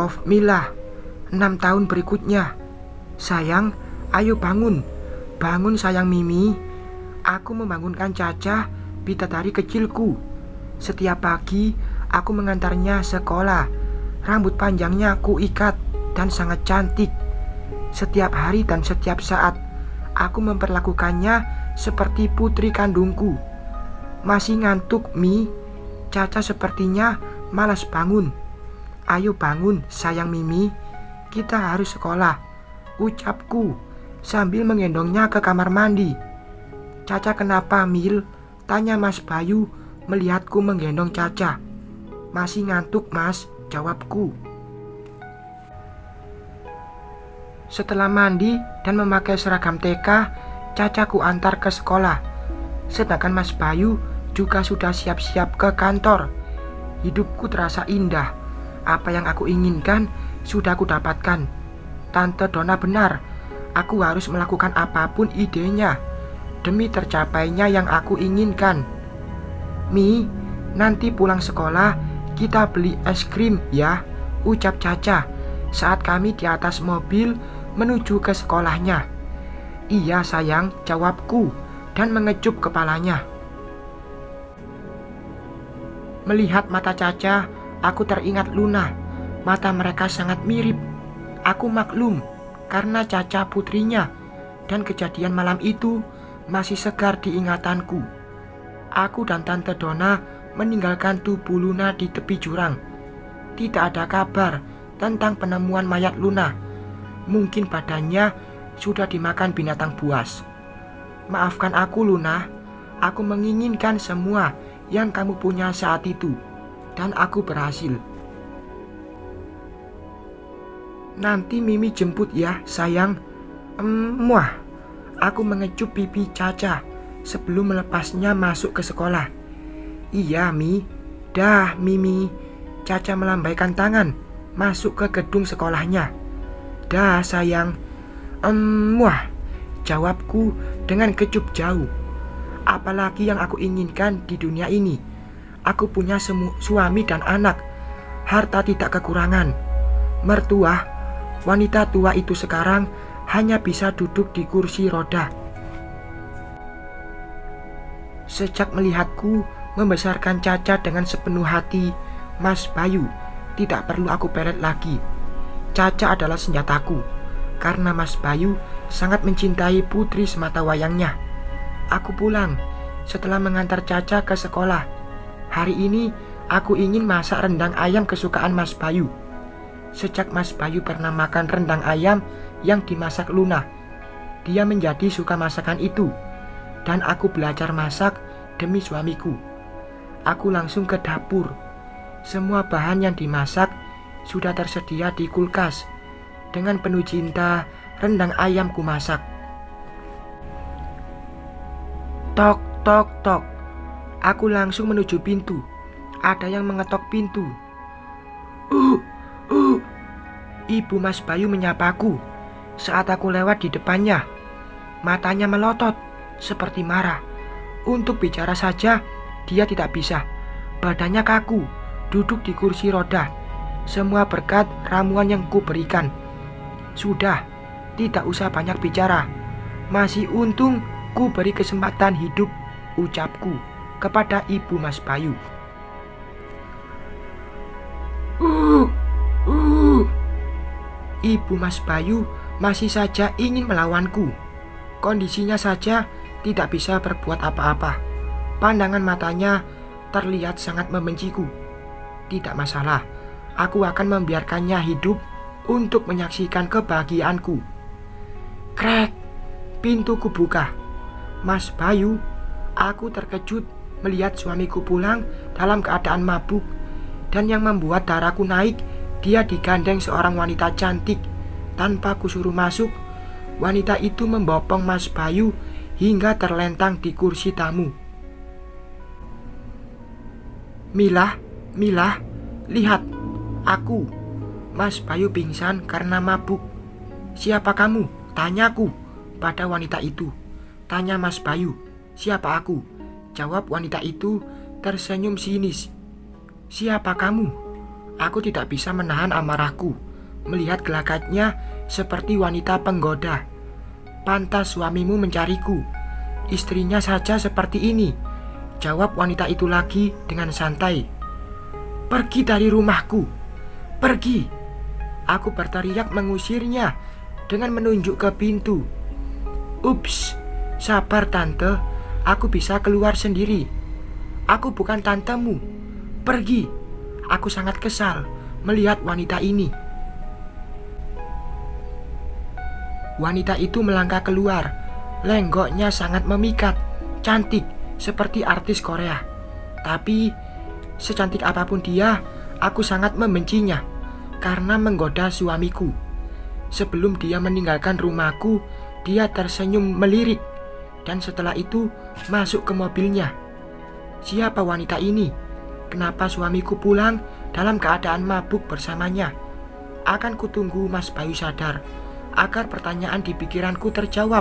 of Mila, 6 tahun berikutnya. Sayang, ayo bangun. Bangun sayang Mimi. Aku membangunkan Caca, bidadari kecilku. Setiap pagi, aku mengantarnya sekolah. Rambut panjangnya aku ikat dan sangat cantik. Setiap hari dan setiap saat, aku memperlakukannya seperti putri kandungku. Masih ngantuk, Mi? Caca sepertinya malas bangun. Ayo bangun, sayang Mimi. Kita harus sekolah, ucapku sambil menggendongnya ke kamar mandi. Caca kenapa, Mil? Tanya Mas Bayu melihatku menggendong Caca. Masih ngantuk, Mas, jawabku. Setelah mandi dan memakai seragam TK, Caca ku antar ke sekolah. Sedangkan Mas Bayu juga sudah siap-siap ke kantor. Hidupku terasa indah. Apa yang aku inginkan sudah aku dapatkan. Tante Donna benar. Aku harus melakukan apapun idenya demi tercapainya yang aku inginkan. Mi, nanti pulang sekolah kita beli es krim ya, ucap Caca saat kami di atas mobil menuju ke sekolahnya. Iya sayang, jawabku dan mengecup kepalanya. Melihat mata Caca, aku teringat Luna. Mata mereka sangat mirip. Aku maklum karena Caca putrinya, dan kejadian malam itu masih segar di ingatanku. Aku dan Tante Donna meninggalkan tubuh Luna di tepi jurang. Tidak ada kabar tentang penemuan mayat Luna. Mungkin badannya sudah dimakan binatang buas. Maafkan aku Luna, aku menginginkan semua yang kamu punya saat itu, dan aku berhasil. Nanti Mimi jemput ya sayang. Muah. Aku mengecup pipi Caca sebelum melepasnya masuk ke sekolah. Iya Mi. Dah Mimi. Caca melambaikan tangan masuk ke gedung sekolahnya. Dah sayang. Muah. Jawabku dengan kecup jauh. Apalagi yang aku inginkan di dunia ini. Aku punya suami dan anak. Harta tidak kekurangan. Mertua, wanita tua itu sekarang hanya bisa duduk di kursi roda. Sejak melihatku membesarkan Caca dengan sepenuh hati, Mas Bayu tidak perlu aku pelet lagi. Caca adalah senjataku, karena Mas Bayu sangat mencintai putri semata wayangnya. Aku pulang setelah mengantar Caca ke sekolah. Hari ini aku ingin masak rendang ayam kesukaan Mas Bayu. Sejak Mas Bayu pernah makan rendang ayam yang dimasak Luna, dia menjadi suka masakan itu. Dan aku belajar masak demi suamiku. Aku langsung ke dapur. Semua bahan yang dimasak sudah tersedia di kulkas. Dengan penuh cinta, rendang ayam ku masak. Tok, tok, tok. Aku langsung menuju pintu. Ada yang mengetok pintu. Ibu Mas Bayu menyapaku saat aku lewat di depannya. Matanya melotot seperti marah. Untuk bicara saja dia tidak bisa. Badannya kaku, duduk di kursi roda. Semua berkat ramuan yang kuberikan. Sudah, tidak usah banyak bicara. Masih untung ku beri kesempatan hidup, ucapku kepada ibu Mas Bayu. Ibu Mas Bayu masih saja ingin melawanku. Kondisinya saja tidak bisa berbuat apa-apa. Pandangan matanya terlihat sangat membenciku. Tidak masalah, aku akan membiarkannya hidup untuk menyaksikan kebahagiaanku. Krek, pintuku buka. Mas Bayu, aku terkejut melihat suamiku pulang dalam keadaan mabuk. Dan yang membuat darahku naik, dia digandeng seorang wanita cantik. Tanpa kusuruh masuk, wanita itu membopong Mas Bayu hingga terlentang di kursi tamu. Mila, Mila, lihat, aku. Mas Bayu pingsan karena mabuk. Siapa kamu? Tanyaku pada wanita itu. Tanya Mas Bayu, siapa aku? Jawab wanita itu tersenyum sinis. Siapa kamu? Aku tidak bisa menahan amarahku melihat gelagatnya seperti wanita penggoda. Pantas suamimu mencariku, istrinya saja seperti ini, jawab wanita itu lagi dengan santai. Pergi dari rumahku, pergi. Aku berteriak mengusirnya dengan menunjuk ke pintu. Ups, sabar tante, aku bisa keluar sendiri. Aku bukan tantemu, pergi. Aku sangat kesal melihat wanita ini. Wanita itu melangkah keluar. Lenggoknya sangat memikat, cantik seperti artis Korea. Tapi secantik apapun dia, aku sangat membencinya karena menggoda suamiku. Sebelum dia meninggalkan rumahku, dia tersenyum melirik dan setelah itu masuk ke mobilnya. Siapa wanita ini? Kenapa suamiku pulang dalam keadaan mabuk bersamanya? Akan kutunggu Mas Bayu sadar agar pertanyaan di pikiranku terjawab.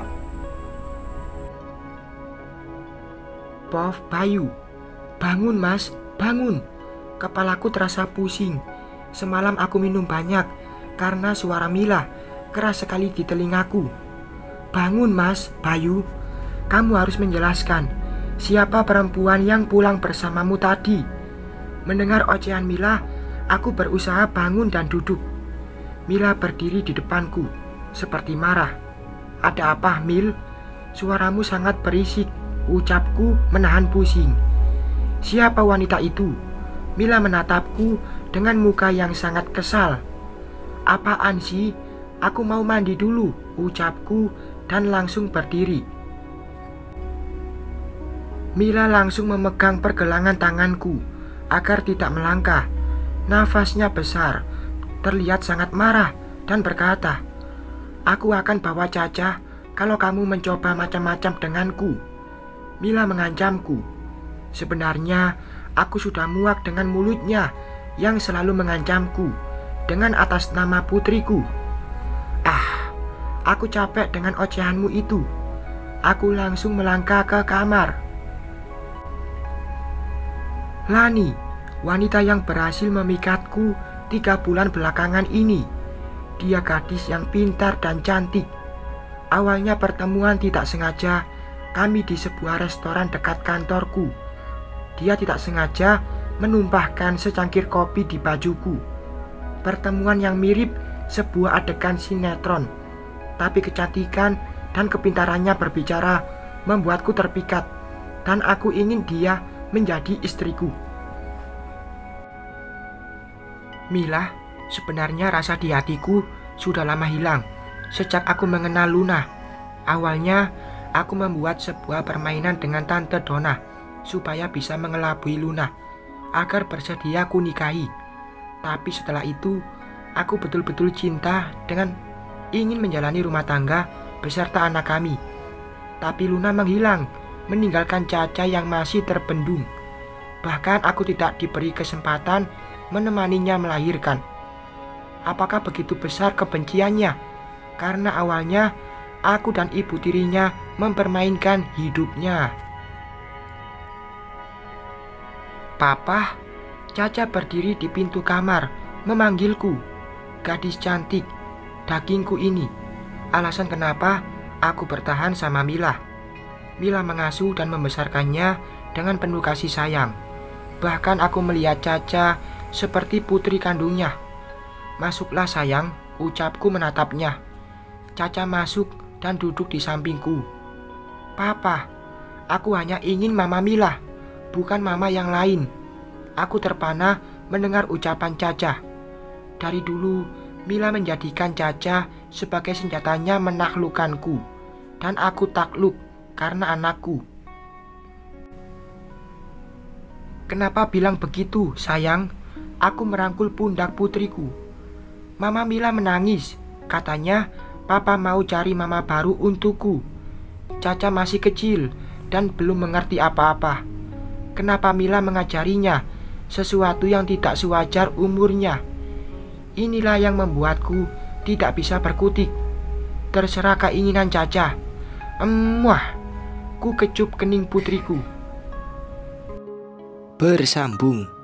Prof Bayu, bangun Mas, bangun. Kepalaku terasa pusing. Semalam aku minum banyak karena suara Mila keras sekali di telingaku. Bangun Mas Bayu, kamu harus menjelaskan siapa perempuan yang pulang bersamamu tadi. Mendengar ocehan Mila, aku berusaha bangun dan duduk. Mila berdiri di depanku seperti marah. Ada apa, Mil? Suaramu sangat berisik, ucapku menahan pusing. Siapa wanita itu? Mila menatapku dengan muka yang sangat kesal. Apaan sih? Aku mau mandi dulu, ucapku dan langsung berdiri. Mila langsung memegang pergelangan tanganku agar tidak melangkah. Nafasnya besar, terlihat sangat marah dan berkata, aku akan bawa Caca kalau kamu mencoba macam-macam denganku. Mila mengancamku. Sebenarnya aku sudah muak dengan mulutnya yang selalu mengancamku dengan atas nama putriku. Aku capek dengan ocehanmu itu. Aku langsung melangkah ke kamar. Lani, wanita yang berhasil memikatku 3 bulan belakangan ini. Dia gadis yang pintar dan cantik. Awalnya pertemuan tidak sengaja kami di sebuah restoran dekat kantorku. Dia tidak sengaja menumpahkan secangkir kopi di bajuku. Pertemuan yang mirip sebuah adegan sinetron. Tapi kecantikan dan kepintarannya berbicara membuatku terpikat. Dan aku ingin dia menjadi istriku. Mila, sebenarnya rasa di hatiku sudah lama hilang sejak aku mengenal Luna. Awalnya aku membuat sebuah permainan dengan Tante Donna supaya bisa mengelabui Luna agar bersedia ku nikahi. Tapi setelah itu aku betul-betul cinta dengan ingin menjalani rumah tangga beserta anak kami. Tapi Luna menghilang, meninggalkan Caca yang masih terbendung. Bahkan aku tidak diberi kesempatan menemaninya melahirkan. Apakah begitu besar kebenciannya? Karena awalnya aku dan ibu tirinya mempermainkan hidupnya. Papa, Caca berdiri di pintu kamar memanggilku. Gadis cantik, dagingku ini. Alasan kenapa aku bertahan sama Mila. Mila mengasuh dan membesarkannya dengan penuh kasih sayang. Bahkan aku melihat Caca seperti putri kandungnya. Masuklah sayang, ucapku menatapnya. Caca masuk dan duduk di sampingku. Papa, aku hanya ingin Mama Mila, bukan mama yang lain. Aku terpana mendengar ucapan Caca. Dari dulu, Mila menjadikan Caca sebagai senjatanya menaklukkanku. Dan aku takluk karena anakku. Kenapa bilang begitu, sayang? Aku merangkul pundak putriku. Mama Mila menangis. Katanya, Papa mau cari mama baru untukku. Caca masih kecil dan belum mengerti apa-apa. Kenapa Mila mengajarinya sesuatu yang tidak sewajar umurnya? Inilah yang membuatku tidak bisa berkutik. Terserah keinginan Caca. Ku kecup kening putriku. Bersambung.